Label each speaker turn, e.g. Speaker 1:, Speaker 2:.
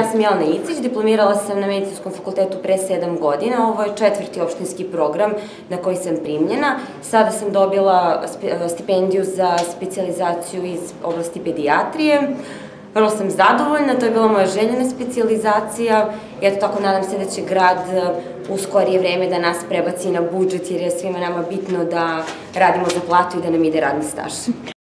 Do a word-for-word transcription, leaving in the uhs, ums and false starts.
Speaker 1: sam Jelena Icić, diplomirala sam na Medicinskom fakultetu pre sedam godina. Ovo je četvrti opštinski program na koji sam primljena. Sada sam dobila stipendiju za specijalizaciju iz oblasti pedijatrije. Vrlo sam zadovoljna, to je bila moja željena specijalizacija i eto tako nadam se da će grad u skorije vreme da nas prebaci na budžet jer je svima nama bitno da radimo za platu i da nam ide radni staž.